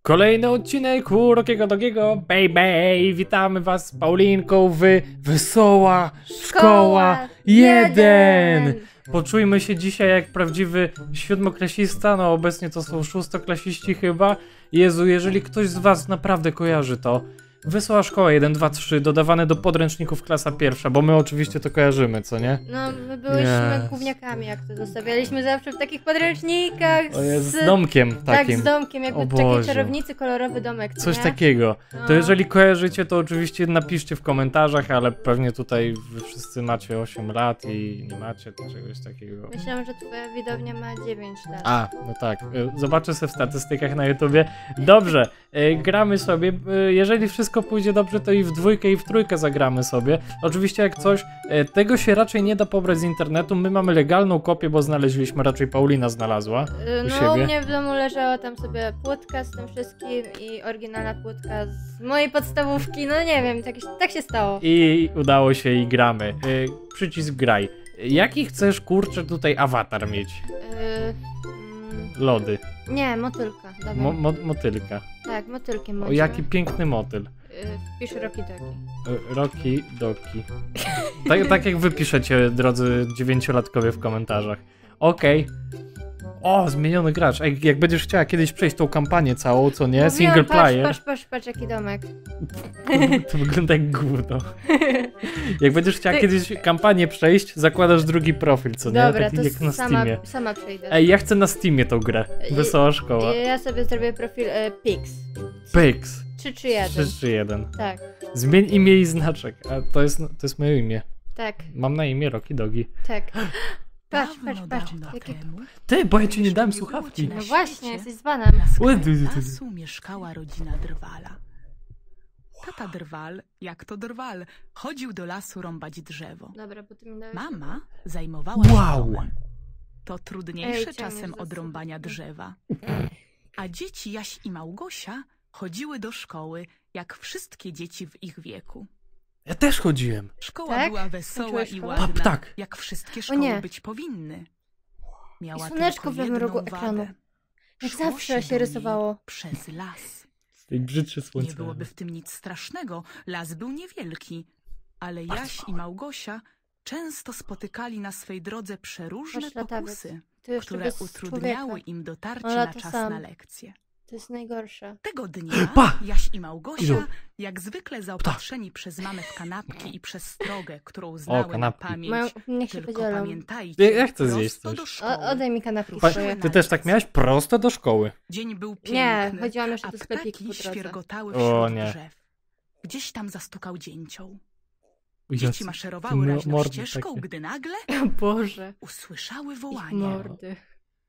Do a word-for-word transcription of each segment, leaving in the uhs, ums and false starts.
Kolejny odcinek Urokiego Dogiego, baby! Witamy was z Paulinką w Wesoła Szkoła jeden! Poczujmy się dzisiaj jak prawdziwy siódmoklasista, no obecnie to są szóstoklasiści chyba. Jezu, jeżeli ktoś z was naprawdę kojarzy to, Wesoła Szkoła jeden, dwa, trzy, dodawane do podręczników klasa pierwsza, bo my oczywiście to kojarzymy, co nie? No, my byliśmy Yes. gówniakami, jak to zostawialiśmy zawsze w takich podręcznikach O jest, z... z domkiem Tak, takim. z domkiem, jakby O w takiej Boże. czarownicy, kolorowy domek, co Coś nie? takiego. To No. jeżeli kojarzycie, to oczywiście napiszcie w komentarzach, ale pewnie tutaj wy wszyscy macie osiem lat i nie macie czegoś takiego. Myślałam, że twoja widownia ma dziewięć lat. A, no tak. Y, Zobaczę sobie w statystykach na YouTubie. Dobrze, y, gramy sobie. Y, Jeżeli wszystko pójdzie dobrze, to i w dwójkę, i w trójkę zagramy sobie. Oczywiście jak coś, y, tego się raczej nie da pobrać z internetu. My mamy legalną kopię, bo znaleźliśmy, raczej Paulina znalazła. Y, u No, u siebie. mnie w domu leżała tam sobie płytka z tym wszystkim i oryginalna płytka z mojej podstawówki, no nie wiem, tak, tak się stało. I udało się i gramy. Y, Przycisk graj. Jaki chcesz, kurczę, tutaj awatar mieć? Y, mm, Lody. nie, motylka, dobra. Mo mo motylka. Tak, motylkiem O, bądźmy. jaki piękny motyl. Y, Wpisz Rocky Dogi. Y, Rocky Doki. Tak, tak jak wy piszecie, drodzy dziewięciolatkowie w komentarzach. Okej. O, zmieniony gracz. Ej, jak będziesz chciała kiedyś przejść tą kampanię całą, co nie? Mówiłam, Single player. Patrz, patrz, patrz, patrz, jaki domek. To, to wygląda jak gówno. Jak będziesz chciała Ty- kiedyś kampanię przejść, zakładasz drugi profil, co nie? Dobra, Taki to jak na sama, Steamie. sama przejdę. Ej, ja chcę na Steamie tą grę. Wesoła Szkoła. Ja sobie zrobię profil e, Pix. Pyks. trzy trzy jeden. trzy trzy jeden. Tak, Zmień imię i znaczek. A to jest, to jest moje imię. tak, Mam na imię Rocky Dogi. tak. Patrz, patrz, Dawno, patrz. dawno Jakie... temu, Ty, bo ja ci nie jeszcze dałem nie było słuchawki. cię na No świecie, właśnie, jesteś z banem. na Ły, skraju ty, ty, ty. lasu mieszkała rodzina Drwala. Tata Drwal, jak to Drwal, chodził do lasu rąbać drzewo. Dobra, bo ty mi dałeś... Mama zajmowała się Wow. domem. To trudniejsze Ej, ciągniesz czasem za od rąbania sobą. drzewa. A dzieci Jaś i Małgosia chodziły do szkoły, jak wszystkie dzieci w ich wieku. Ja też chodziłem. Szkoła Tak? była wesoła Skończyłeś i szkołę? ładna, Pap, tak. jak wszystkie O nie. szkoły być powinny. Miała I słoneczko tylko w lewym jedną rogu wadę. ekranu. Jak Szło zawsze się do niej rysowało. Przez las. Z tej brzydszy słońca. Nie byłoby w tym nic strasznego, las był niewielki, ale Bardzo Jaś i mały. Małgosia często spotykali na swej drodze przeróżne Patrz, latawiec. pokusy, To jeszcze które bez utrudniały człowieka. im dotarcie Ola na to czas sam. na lekcje. To jest najgorsze. Tego dnia Pa! Jaś i Idą. Małgosia, jak zwykle zaopatrzeni przez mamę w kanapki i przez strogę, którą znały na kanapki. pamięć, Mają... Niech się tylko podzielą. pamiętajcie, Ja- ja chcę prosto zjeść coś. do szkoły. O, oddaj mi kanapki Pa, swoje. ty też tak miałeś? Prosto do szkoły. Dzień był Nie, piękny, chodziłam jeszcze a do sklepiku ptaki po drodze. świergotały O, wśród nie. drzew. Gdzieś tam zastukał dzięcioł. Jacy- Dzieci maszerowały mo- raźną mordy ścieżką, takie. gdy nagle O Boże. usłyszały Ich wołanie. mordy.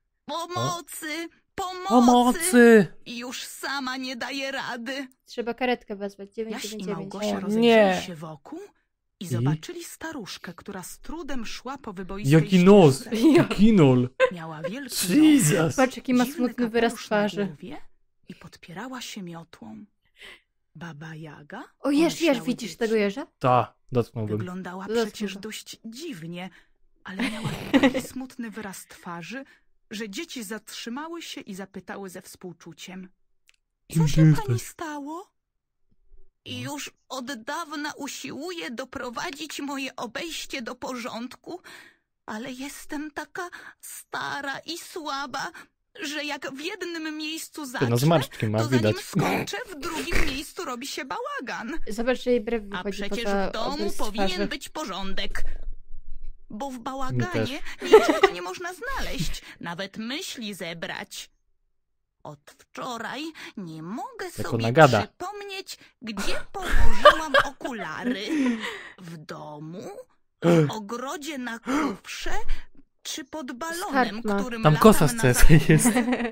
Pomocy! Pomocy! Pomocy! I już sama nie daje rady. Trzeba karetkę wezwać. dziewięć Jaś dziewięć i dziewięć. Małgosia O, rozejrzeli nie. się wokół i I? zobaczyli staruszkę, która z trudem szła po wyboistej Jaki nos! ścieżce. Jaki nol! Miała wielki Jesus! nos, Patrz, jaki ma dziwny smutny wyraz kapelusz na twarzy. głowie i podpierała się miotłą. Baba Jaga? O, jeż, jeż, pomyślały widzisz dzieci. tego jeża? Ta, dotknąłbym. Wyglądała Dotknął przecież go. dość dziwnie, ale miała taki smutny wyraz twarzy, że dzieci zatrzymały się i zapytały ze współczuciem. Kim Co ty się jesteś? pani stało? I już od dawna usiłuję doprowadzić moje obejście do porządku, ale jestem taka stara i słaba, że jak w jednym miejscu Ty, zacznę, no zmarszczki ma, to widać. zanim skończę, w drugim miejscu robi się bałagan. Zobacz, że jej brew A wychodzi przecież poza w domu obrys powinien twarzy. być porządek. Bo w też. bałaganie niczego nie można znaleźć, nawet myśli zebrać. Od wczoraj nie mogę Jak sobie ona gada. przypomnieć, gdzie położyłam okulary. W domu, w ogrodzie na kufrze, czy pod balonem, Skarb ma. którym Tam latam kosa z na C S zakupy. jest.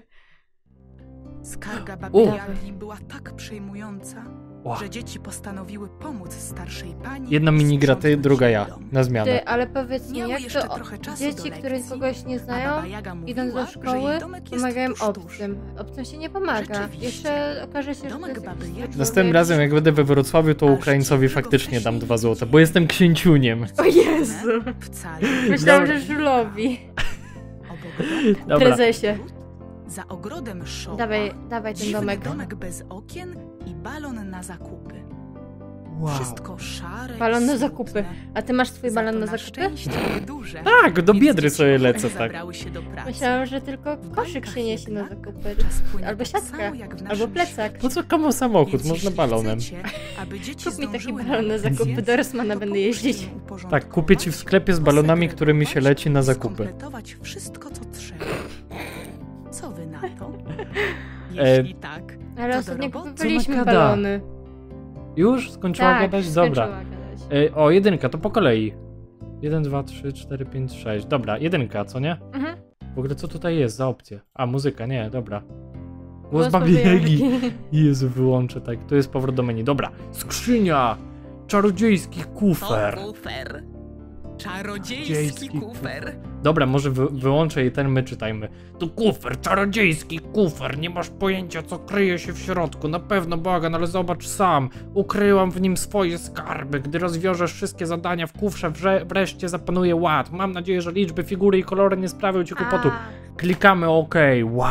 Skarga babi U. Jagi była tak przejmująca, Ła. że dzieci postanowiły pomóc starszej pani. Jedna minigra ty, sprzątnąć druga jej ja. dom. Na zmianę. Ty, ale powiedz mi, Miały jak jeszcze to o- trochę czasu dzieci, do które lekcji, kogoś nie a znają, Baba Jaga idąc mówiła, do że szkoły, jej domek jest pomagają tuż, tuż. obcym. Obcym się nie pomaga. Rzeczywiście. Jeszcze okaże się, że to Domek jest baby jakiś Jagi. zły Następnym człowiek. razem, jak będę we Wrocławiu, to Aż Ukraińcowi dziwnego faktycznie dam wcześniej dwa złote, widzieli. bo jestem księciuniem. O Jezu! Wcale. Myślałam, Dobra. że żulowi. Obok domku Dobra. Prezesie. ogród, Za ogrodem szopa. Dawaj, dawaj ten Dziwny domek. domek bez okien i balon na zakupy. Wow. Wszystko szare Balon i na smutne. zakupy. A ty masz swój Za balon to na na zakupy? szczęście nieduże. Tak, do Więc Biedry dzieci sobie ochotnie lecę, tak. zabrały się do pracy. Myślałam, że tylko W koszyk bajkach się niesie na jednak zakupy. czas płynie Albo tak siatka, samo jak w albo naszym plecak. świecie. Po co komu samochód? Więc Można jeśli balonem. chcecie, aby dzieci Kup mi taki zdążyły balon na wakacje, zakupy, do Rossmana to będę pomóżcie jeździć. im uporządkować, Tak, kupię ci w sklepie z balonami, którymi się leci na zakupy. skompletować wszystko, co trzeba. Co wy na to? E, Jeśli tak, Ale to do ostatnio roboty. kupowaliśmy Co ona gada? balony. Już? Skończyła Tak, gadać? skończyła Dobra. gadać. Ej, o, jedynka, to po kolei. jeden, dwa, trzy, cztery, pięć, sześć. Dobra, jedynka, co nie? Mhm. W ogóle co tutaj jest za opcje? A, muzyka, nie, dobra. Głos Głos Babi Babi Jagi. Jagi. Jezu, wyłączę, tak. To jest powrót do menu. Dobra. Skrzynia! Czarodziejski kufer. To kufer. Czarodziejski Czarodziejski kufer. Dobra, może wy, wyłączę i ten my czytajmy. To kufer, czarodziejski kufer. Nie masz pojęcia, co kryje się w środku. Na pewno, Bogan, ale zobacz sam. Ukryłam w nim swoje skarby. Gdy rozwiążesz wszystkie zadania w kufrze, wrze, wreszcie zapanuje ład. Mam nadzieję, że liczby, figury i kolory nie sprawią ci kłopotu. Klikamy OK. Wow.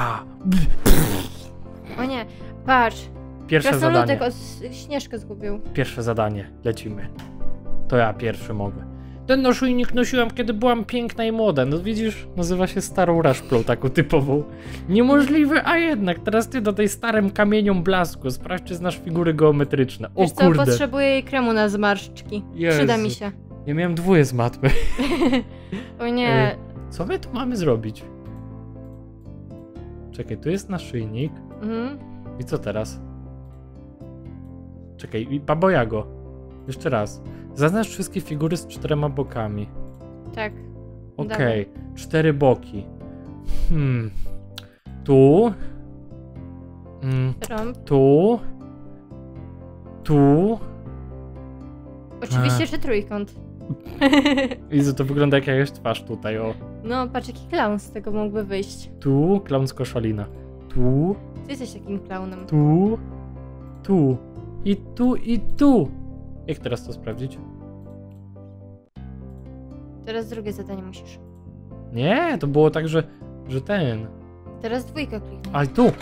A. O nie, patrz. Pierwsze zadanie. Krasnoludek od Śnieżkę zgubił. Pierwsze zadanie. Lecimy. To ja pierwszy mogę. Ten naszyjnik nosiłam, kiedy byłam piękna i młoda. No widzisz, nazywa się starą raszplą, taką typową. Niemożliwe, a jednak. Teraz ty do tej starym kamieniom blasku. Sprawdź, czy znasz figury geometryczne. O Wiesz co, kurde. potrzebuję jej kremu na zmarszczki. Jezu. Przyda mi się. Ja miałem dwóje z matmy. O nie. Co my tu mamy zrobić? Czekaj, tu jest naszyjnik. Mhm. I co teraz? Czekaj, i Babo Jago. Jeszcze raz. Zaznacz wszystkie figury z czterema bokami. Tak. Okej, cztery boki. Hmm. Tu. Mm, Rąb. tu. Tu. Oczywiście, że trójkąt. Widzę, to wygląda jak jakaś twarz tutaj, o. No, patrz, jaki klaun z tego mógłby wyjść. Tu, klaun z koszalina. Tu, Ty jesteś takim klaunem. tu, tu. I tu, i tu. Jak teraz to sprawdzić? Teraz drugie zadanie musisz. Nie, to było tak, że, że ten. Teraz dwójkę kliknij. A tu.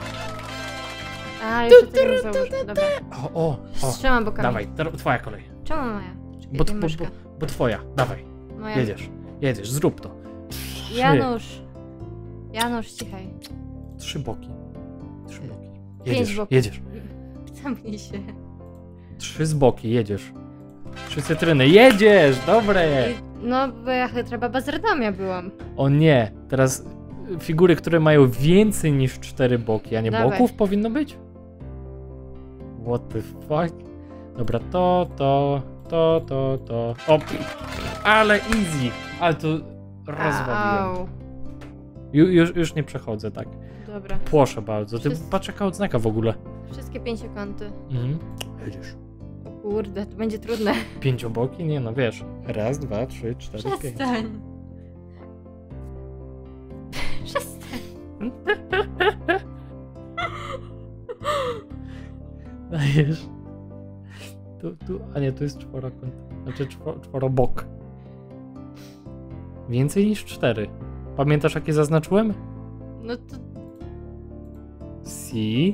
A, jeszcze tego nie założę. Dobra. O, o, o. Z trzema bokami. Dawaj, teraz twoja kolej. Czemu moja? Czekaj, Bo, tu bo, bo, myszka. bo twoja, dawaj. Moja. Jedziesz, jedziesz, zrób to. Trzy. Janusz. Janusz, cichaj. Trzy boki. Trzy boki. Pięć Jedziesz, boków. jedziesz. Zamknij się. Trzy z boki, jedziesz. Trzy cytryny, jedziesz, dobre. I, no, bo ja chytra baba z Radomia byłam. O nie, teraz figury, które mają więcej niż cztery boki, a nie Dawaj. boków powinno być? What the fuck? Dobra, to, to, to, to, to. O, ale easy. Ale to rozwaliłem. Au. Ju, już, już nie przechodzę, tak. Dobra. Płoszę bardzo. Ty Wszyscy- patrz jaka odznaka w ogóle. Wszystkie pięciokąty. Mhm. Jedziesz. O kurde, to będzie trudne. Pięcioboki? Nie no, wiesz. Raz, dwa, trzy, cztery, pięć. Przestań. Przestań. Dajesz. Tu, tu, a nie, tu jest czworokąt. Znaczy czwo, czworobok. Więcej niż cztery. Pamiętasz jakie zaznaczyłem? No to Si.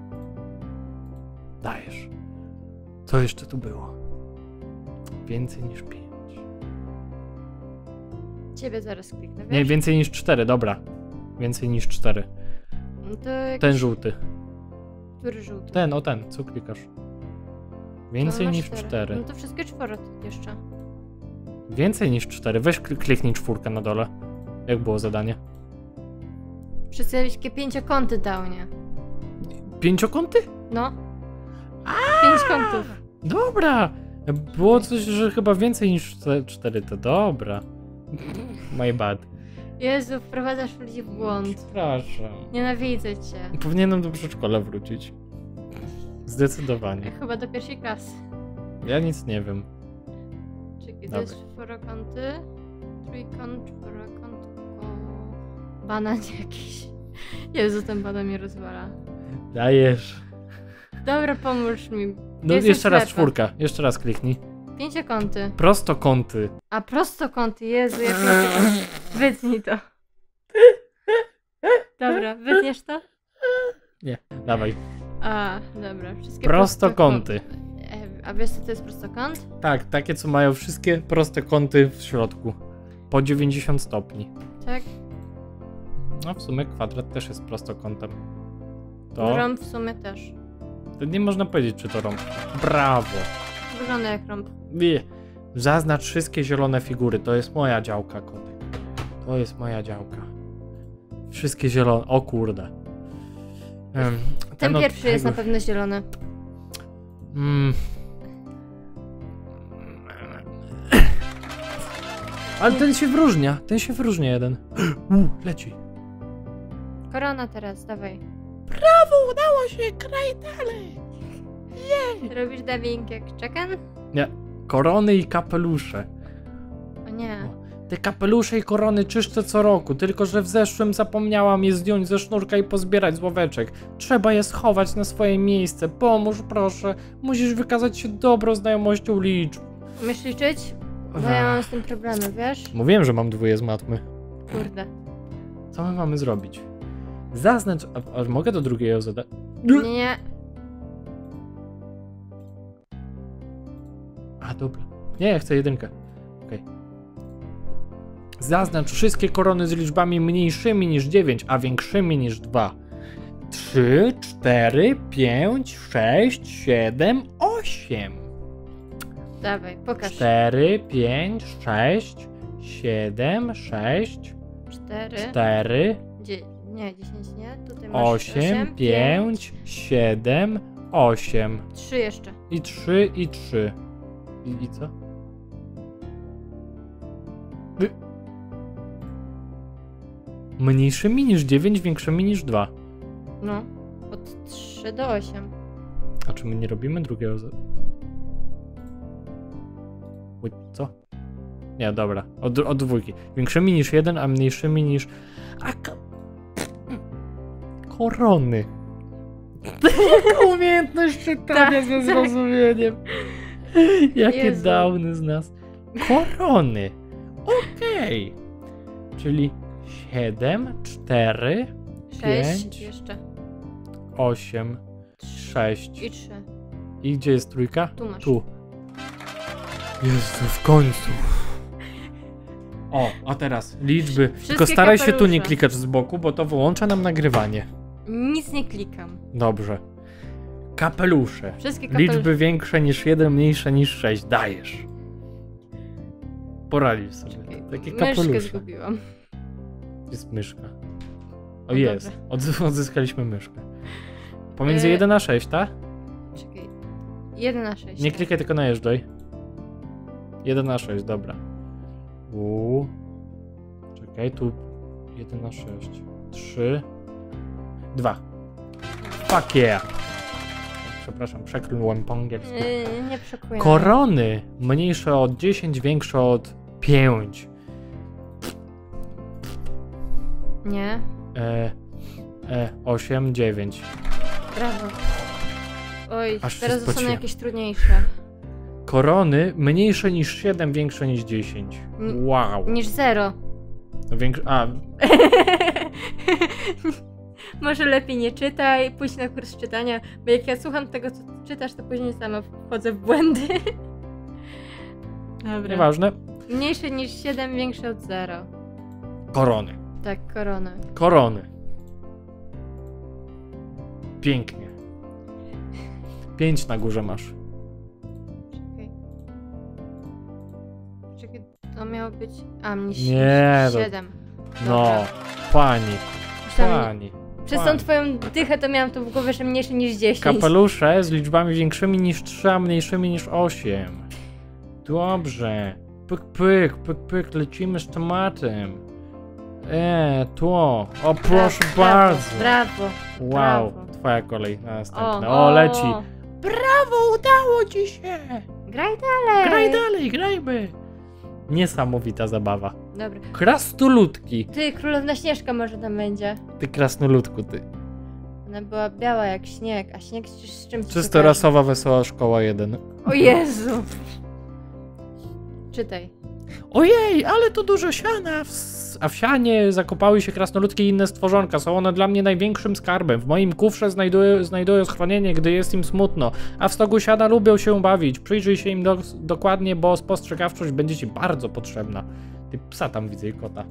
Dajesz. Co jeszcze tu było? Więcej niż pięć. ciebie zaraz kliknę, wiesz? Nie, więcej niż cztery, dobra. Więcej niż cztery. No to jakiś... Ten żółty. Który żółty? Ten, o ten, co klikasz? Więcej No, masz niż cztery. No to wszystkie czworo jeszcze. Więcej niż cztery. Weź kl- kliknij czwórkę na dole. Jak było zadanie? Wszystkie pięciokąty dał, nie? Pięciokąty? No. Pięć kątów. Dobra. Było coś, że chyba więcej niż czte- cztery. To dobra. My bad. Jezu, wprowadzasz ludzi w błąd. Przepraszam. Nienawidzę cię. Powinienem do przedszkola wrócić. Zdecydowanie. Chyba do pierwszej klasy. Ja nic nie wiem. Czekaj, to Dawaj. jest czworokąty, trójkąt, czworokąt, koło... Banan jakiś. Jezu, ten banan mnie rozwala. Dajesz. Dobra, pomóż mi. No Jestem jeszcze raz ślepa. czwórka. Jeszcze raz kliknij. Pięciokąty. Prostokąty. A prostokąty, Jezu, jak ja... Wytnij to. Dobra, wytniesz to? Nie, dawaj. A, dobra. Wszystkie Prostokąty. prostokąty. E, A wiesz co to jest prostokąt? Tak, takie co mają wszystkie proste kąty w środku. Po dziewięćdziesiąt stopni. Tak? No w sumie kwadrat też jest prostokątem. To, Rąb w sumie też. to nie można powiedzieć, czy to rąb. Brawo. Wygląda jak rąb. Nie. Zaznacz wszystkie zielone figury. To jest moja działka, kotek. To jest moja działka. Wszystkie zielone. O kurde. Em, Ten od pierwszy jest na tego- pewno zielony. Mm. Ale ten się wyróżnia. Ten się wyróżnia jeden. U, leci. Korona teraz, dawaj. Brawo, udało się, kraj dalej. Robisz dubbing jak Chicken? Nie. Korony i kapelusze. O nie. Te kapelusze i korony czyszczę co roku, tylko że w zeszłym zapomniałam je zdjąć ze sznurka i pozbierać z ławeczek. Trzeba je schować na swoje miejsce. Pomóż proszę. Musisz wykazać się dobrą znajomością liczb. Umiesz liczyć? Bo ja mam z tym problemy, wiesz? Mówiłem, że mam dwóje z matmy. Kurde. Co my mamy zrobić? Zaznacz... A, a mogę do drugiego zadać? Nie, nie. A, dobra. Nie, ja chcę jedynkę. Okej. Zaznacz wszystkie korony z liczbami mniejszymi niż dziewięć, a większymi niż dwa. trzy, cztery, pięć, sześć, siedem, osiem. Dawaj, pokaż. cztery, pięć, sześć, siedem, sześć, Cztery. cztery, Dzie nie, dziesięć nie. Tutaj masz osiem, pięć, siedem, osiem. Trzy jeszcze. I trzy, i trzy. I, i co? Y- Mniejszymi niż dziewięć, większymi niż dwa. No. Od trzy do osiem. A czy my nie robimy drugiego z... Uj, co? Nie, dobra. Od, od dwójki. Większymi niż jeden, a mniejszymi niż... A ka... Korony. Jaka umiejętność czytania ze zrozumieniem. Jakie Jezu. downy z nas. Korony. Okej. Czyli siedem, cztery, Sześć Pięć. jeszcze. osiem, sześć. I trzy. I gdzie jest trójka? Tu masz. Tu. Jezu, w końcu. O, a teraz liczby. Tylko Wszystkie staraj się tu kapelusze. nie klikać z boku, bo to wyłącza nam nagrywanie. Nic nie klikam. Dobrze. Kapelusze. Wszystkie kapelusze. Liczby większe niż jeden, mniejsze niż sześć. Dajesz. Poradzisz sobie. Czekaj, Takie Myszkę kapelusze. zgubiłam. Jest myszka. O, No jest. Od, odzyskaliśmy myszkę. Pomiędzy E, jeden a sześć, tak? Czekaj. jeden na sześć. Nie tak. klikaj, tylko najeżdżaj. jeden na sześć, dobra. Uuu. Czekaj, tu jeden na sześć. trzy. dwa. Fuck yeah. Przepraszam, przekląłem po angielsku. Yy, nie przekuję. Korony mniejsze od dziesięć, większe od pięć. Nie. E, e, osiem, dziewięć. Brawo. Oj, Aż się teraz zostaną spociłem. jakieś trudniejsze. Korony mniejsze niż siedem, większe niż dziesięć. N- Wow. Niż zero. Większe, a, Może lepiej nie czytaj, pójdź na kurs czytania, bo jak ja słucham tego, co ty czytasz, to później sama wchodzę w błędy. Dobra. nieważne. Mniejsze niż siedem, większe od zero. Korony. Tak, korona. Korony. Pięknie. Pięć na górze masz. Czekaj. Czekaj, to miało być... A, mniejsze Nie, niż to- siedem. No, Dobra. pani, Myślałam, pani. przez tą pani. twoją dychę to miałam to w głowie, że mniejsze niż dziesięć. Kapelusze z liczbami większymi niż trzy, a mniejszymi niż osiem. Dobrze. Pyk, pyk, pyk, pyk, lecimy z tematem. Eee, tło. O, proszę bardzo. Brawo. Wow, brawo. twoja kolej na następne. O, leci. Brawo, udało ci się. Graj dalej. Graj dalej, grajmy. Niesamowita zabawa. Dobra. Krasnoludki. Ty, królewna Śnieżka może tam będzie. Ty krasnoludku, ty. Ona była biała jak śnieg, a śnieg z, z czym ci się Czysto kojarzy? rasowa, wesoła szkoła jeden. O Jezu. Czytaj. Ojej, ale to dużo siana. A w sianie zakopały się krasnoludki i inne stworzonka. Są one dla mnie największym skarbem. W moim kufrze znajduję, znajduję schronienie, gdy jest im smutno. A w stogu siana lubią się bawić. Przyjrzyj się im do, dokładnie, bo spostrzegawczość będzie ci bardzo potrzebna. Ty psa tam widzę i kota.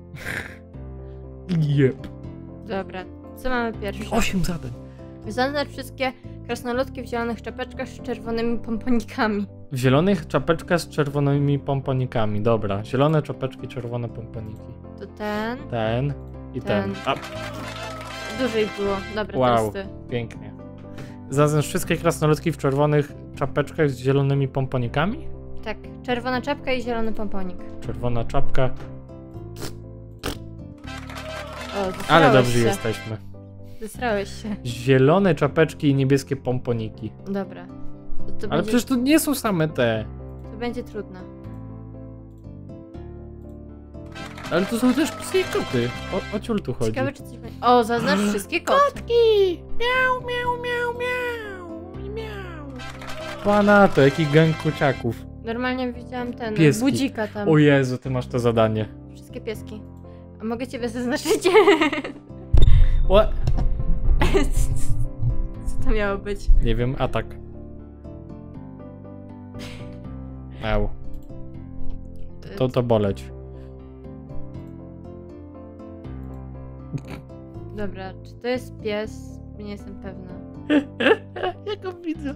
Jep. Dobra, co mamy pierwsze? Osiem zadań. Zaznacz wszystkie krasnoludki w zielonych czapeczkach z czerwonymi pomponikami. W zielonych czapeczka z czerwonymi pomponikami. Dobra, zielone czapeczki, czerwone pomponiki. To ten. Ten i ten. Ten. A, Dużo ich było. Dobra, wow, teraz ty. pięknie. Zaznacz wszystkie krasnoludki w czerwonych czapeczkach z zielonymi pomponikami? Tak, czerwona czapka i zielony pomponik. Czerwona czapka. O, zesrałeś Ale dobrzy się. jesteśmy. Zesrałeś się. Zielone czapeczki i niebieskie pomponiki. Dobra. To, to Ale będzie, przecież to nie są same te. to będzie trudne. Ale to są też psy i koty. O, o ciul tu chodzi. Ciekawe, czy coś będzie. O, zaznacz wszystkie koty. Kotki! Miau, miau, miau, miau. I miau. Pana to, jaki gang kociaków. Normalnie widziałam ten, Pieski. budzika tam. O Jezu, ty masz to zadanie. Wszystkie pieski. A mogę ciebie zaznaczyć? What? Co to miało być? Nie wiem, atak. Au. To to boleć. Dobra, czy to jest pies? Nie jestem pewna. Ja go widzę.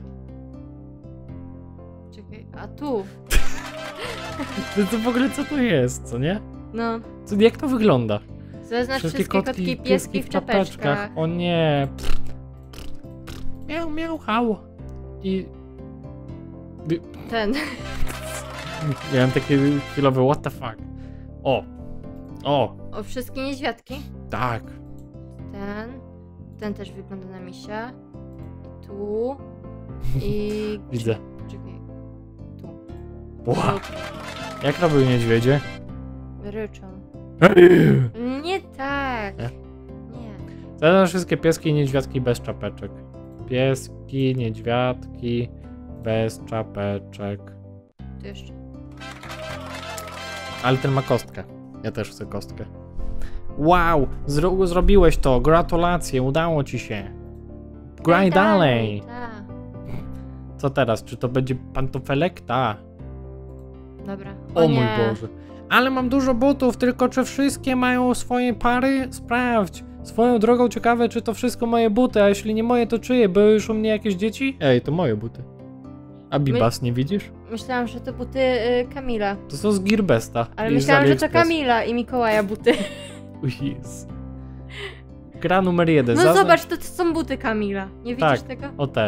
Czekaj, a tu? To, to w ogóle co to jest, co nie? No. Co, jak to wygląda? Zaznacz wszystkie, kotki i pieski w czapeczkach. O nie. Miał, miał, hał. I... Ten. Miałem takie chwilowe what the fuck. O. O. O, wszystkie niedźwiadki. Tak. Ten. Ten też wygląda na misia. I tu. I... Widzę. Czekaj. Tu. Wow. Jak robią niedźwiedzie? Ryczą. Nie tak. Nie? Nie. Zaznacz wszystkie pieski i niedźwiadki bez czapeczek. Pieski, niedźwiadki bez czapeczek. Tu jeszcze. Ale ten ma kostkę. Ja też chcę kostkę. Wow! Zro zrobiłeś to! Gratulacje! Udało ci się! Graj dalej! Tak. Co teraz? Czy to będzie pantofelek? Ta. Dobra. O, O mój nie. Boże. Ale mam dużo butów, tylko czy wszystkie mają swoje pary? Sprawdź. Swoją drogą ciekawe, czy to wszystko moje buty, a jeśli nie moje, to czyje? Były już u mnie jakieś dzieci? Ej, to moje buty. A Bibas, nie widzisz? Myślałam, że to buty y, Kamila. To są z Gearbesta. Ale i z myślałam, że to AliExpress. Kamila i Mikołaja buty. O Jezu. Gra numer jeden. No Zaznacz- zobacz, to, to są buty Kamila. Nie widzisz Tak. tego? O te.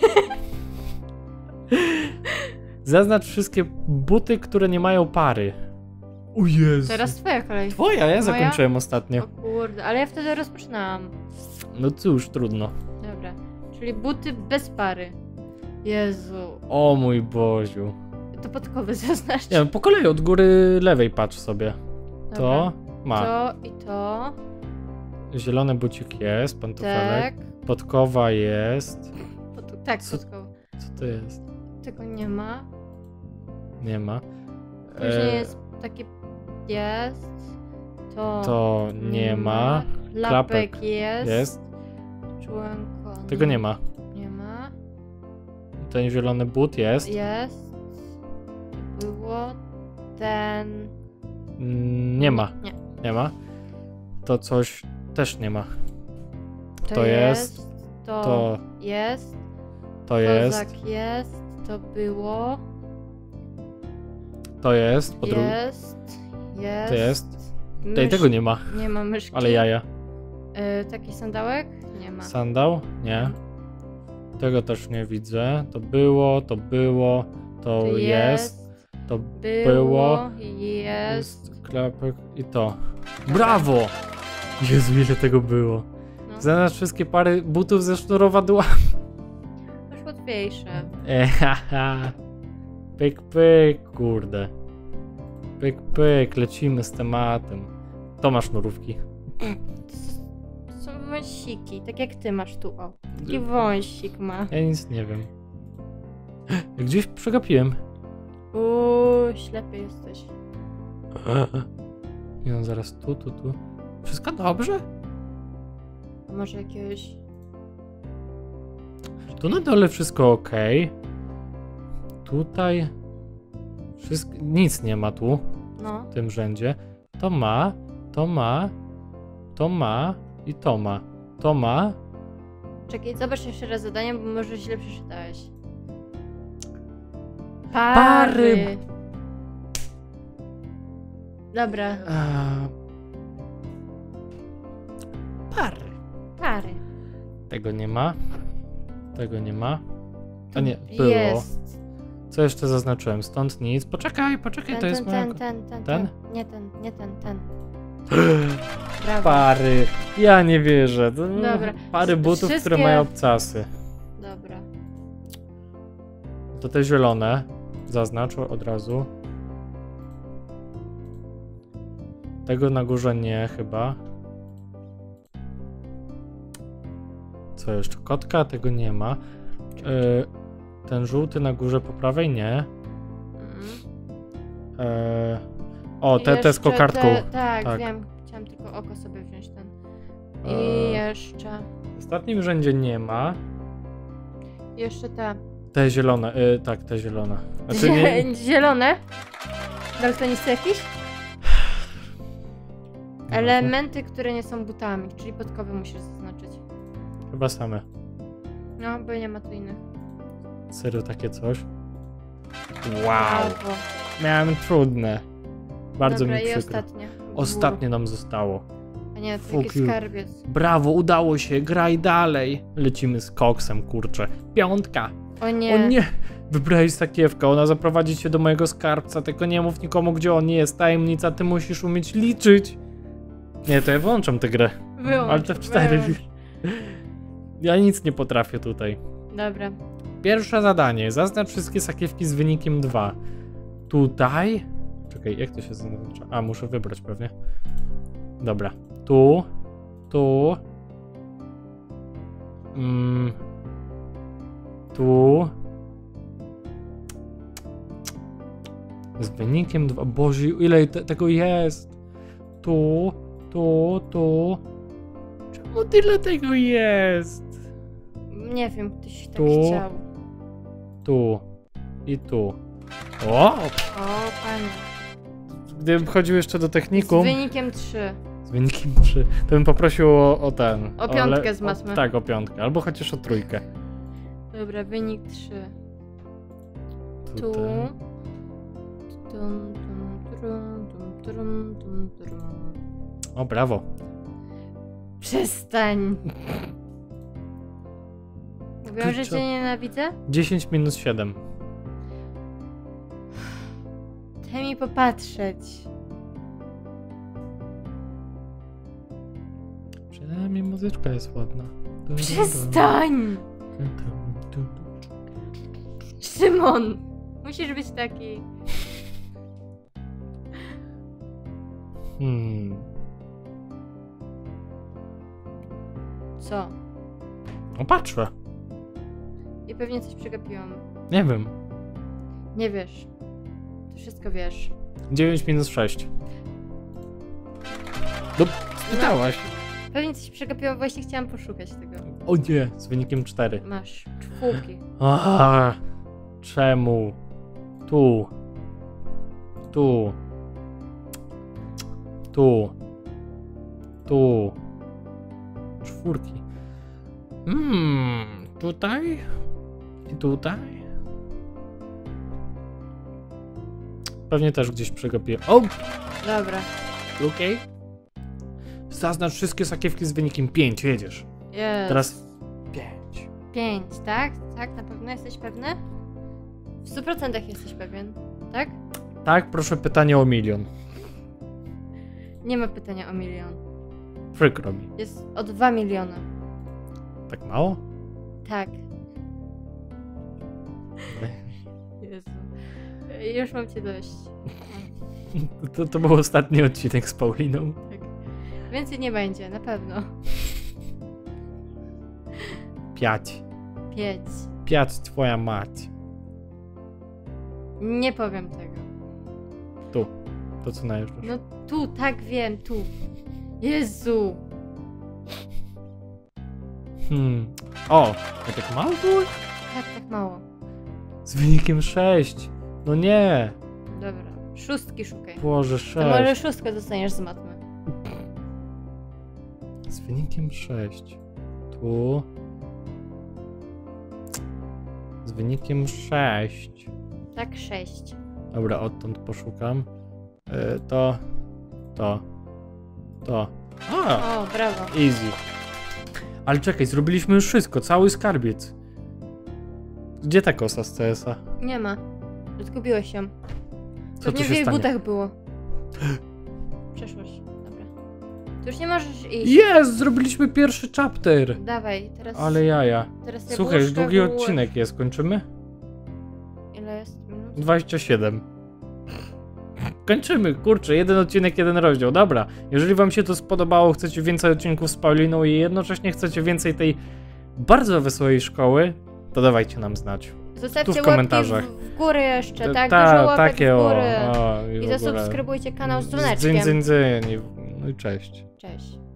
Zaznacz wszystkie buty, które nie mają pary. O Jezu. Teraz twoja kolej. Twoja, ja Moja? zakończyłem ostatnio. O kurde, ale ja wtedy rozpoczynałam. No cóż, trudno. Dobra. Czyli buty bez pary. Jezu. O mój Boziu. To podkowy zaznacz. Nie wiem, po kolei od góry lewej patrz sobie. Dobra. To ma. To i to. Zielony bucik jest, pantofelek. Tak. Podkowa jest. Pod, tak, Co- podkowa. Co to jest? Tego nie ma. Nie ma. Później E, jest takie... Jest. To... To nie ma. Klapek, Klapek jest. Jest. Członko. Tego nie ma. Nie ma. Ten zielony but jest. Jest. To było. Ten... Mm, Nie ma. Nie. Nie ma. To coś też nie ma. To, To jest. jest. To, To, jest. to jest. Kozak jest. To było. To jest. Po drugie. Jest. Jest. To jest. Mysz... Tej tego nie ma. Nie ma myszki. Ale jaja. Y, taki sandałek? Nie ma. Sandał? Nie. Tego też nie widzę. To było, to było, to, To jest, to Było. było. Jest. klapek i to. Brawo! Jezu, ile tego było. No. Zaznacz wszystkie pary butów ze sznurowadłami. Masz łatwiejsze. E, haha. Pyk, pyk, kurde. Pyk, pyk, lecimy z tematem. To ma sznurówki. To s- to są wąsiki, tak jak ty masz tu, o. Taki wąsik ma. Ja nic nie wiem. Gdzieś przegapiłem. Uuu, ślepy jesteś. Nie no, zaraz tu, tu, tu. Wszystko dobrze? A może jakiegoś... Tu na dole wszystko ok. Tutaj... Wszystko... Nic nie ma tu, No. w tym rzędzie. To ma, to ma, to ma i to ma. To ma. Czekaj, zobacz jeszcze raz zadanie, bo może źle przeczytałeś. Pary. Pary. Dobra. A... Pary. Pary. Tego nie ma. Tego nie ma. A nie, było. Jest. Co jeszcze zaznaczyłem? Stąd nic. Poczekaj, poczekaj, Ten, to jest ten, moja... ten, ten, ten, Ten? ten. Nie ten, nie ten, ten. Brawo. Pary. Ja nie wierzę. To... Dobra. Pary butów, Wszystkie- które mają obcasy. Dobra. To te zielone. Zaznacz od razu. Tego na górze nie, chyba. Co jeszcze? Kotka? Tego nie ma. Yy, ten żółty na górze po prawej? Nie. Mm. Yy, o, I te, te z jeszcze kokardką. Te, tak, Tak. wiem. Chciałam tylko oko sobie wziąć ten. I Eee. jeszcze... W ostatnim rzędzie nie ma. Jeszcze te. Te zielone, yy, tak, te zielone. Znaczy nie, Zie- Zielone? Daltonisty jakiś? Elementy, które nie są butami, czyli podkowy musisz zaznaczyć. chyba same. No, bo nie ma tu innych. Serio takie coś. Wow. Brawo. Miałem trudne. Bardzo Dobra, mi i przykro. ostatnie. Ostatnie nam zostało. A nie, to Fuck jakiś you. skarbiec. Brawo, udało się, graj dalej. Lecimy z koksem, kurczę. Piątka. O nie. O nie! Wybrałeś sakiewkę, ona zaprowadzi cię do mojego skarbca, tylko nie mów nikomu, gdzie on jest. Tajemnica, ty musisz umieć liczyć. Nie, to ja wyłączam tę grę. Wyłącz, Ale te w cztery. wyłącz. Ja nic nie potrafię tutaj. Dobra. Pierwsze zadanie. Zaznacz wszystkie sakiewki z wynikiem dwa. Tutaj. Czekaj, jak to się zaznacza? A, muszę wybrać pewnie. Dobra. Tu. Tu. Mm. Tu. Z wynikiem dwa. Boże, ile te, tego jest? Tu. Tu. Tu. Czemu tyle tego jest? Nie wiem, ktoś tak Tu. chciał. Tu i tu. O! O, panie. Gdybym chodził jeszcze do Z technikum wynikiem trzy. z wynikiem trzy, to bym poprosił o, o ten. O piątkę le- z matmy. O, tak, o piątkę. Albo chociaż o trójkę. Dobra, wynik trzy. Tu. Tutaj. Tum, tum, trum, tum, trum, tum, trum. O, brawo. Przestań. Mówiłam, że Kurczę. cię nienawidzę? dziesięć minus siedem. Daj mi popatrzeć. Przynajmniej muzyczka jest ładna. Du, du, du. Przestań! Du, du, du. Szymon! Musisz być taki. Hmm. Co? No patrzę. I pewnie coś przegapiłam. Nie wiem. Nie wiesz. Ty wszystko wiesz. dziewięć minus sześć. No, spytałaś. Pewnie coś przegapiłam, właśnie chciałam poszukać tego. O nie, z wynikiem cztery. Masz czwórki. Aha, czemu? Tu. Tu. Tu. Tu. Czwórki. Hmm, tutaj? I tutaj? Pewnie też gdzieś przegapiłem. O! Dobra. Okej. Zaznacz wszystkie sakiewki z wynikiem pięć, jedziesz. Jest. Teraz pięć. Pięć, tak? Tak, na pewno jesteś pewny? W stu procentach jesteś pewien, tak? Tak, proszę pytanie o milion. Nie ma pytania o milion. Przykro mi. Jest o dwa miliony. Tak mało? Tak. Jezu. Już mam cię dość. To, to był ostatni odcinek z Pauliną. Tak. Więcej nie będzie, na pewno. Piać. Pięć. Piać twoja mać. Nie powiem tego. Tu. To co najeżdżasz? No tu, tak wiem, tu. Jezu. Hmm. O, ja tak mało było? Tak, tak mało. Z wynikiem sześć. No nie. Dobra, szóstki szukaj. Boże, To może sześć. szóstkę dostaniesz z matmy. Z wynikiem sześć. Tu. Z wynikiem sześć. Tak, sześć. Dobra, odtąd poszukam. Y, to. To. To. A! O, brawo. Easy. Ale czekaj, zrobiliśmy już wszystko, cały skarbiec. Gdzie ta kosa z C S a? Nie ma. Zgubiłeś ją. Co Pewnie tu w się jej stanie? butach było. Przeszłość. Dobra. Tu już nie możesz iść. Jest! Zrobiliśmy pierwszy chapter! Dawaj, teraz... Ale jaja. teraz Słuchaj, już jabłuszka długi było- odcinek jest, kończymy? Ile jest minut? dwadzieścia siedem. Kończymy, kurczę, jeden odcinek, jeden rozdział. Dobra, jeżeli wam się to spodobało, chcecie więcej odcinków z Pauliną i jednocześnie chcecie więcej tej bardzo wesołej szkoły, to dawajcie nam znać. Zostawcie Tu w komentarzach. łapki w, w górę jeszcze, Ta- tak? ta- Dużo łapek takie w górę. o, o, i I w ogóle. zasubskrybujcie kanał z Dzyń, dzwoneczkiem. dzyń, dzyń. i- No i cześć. Cześć.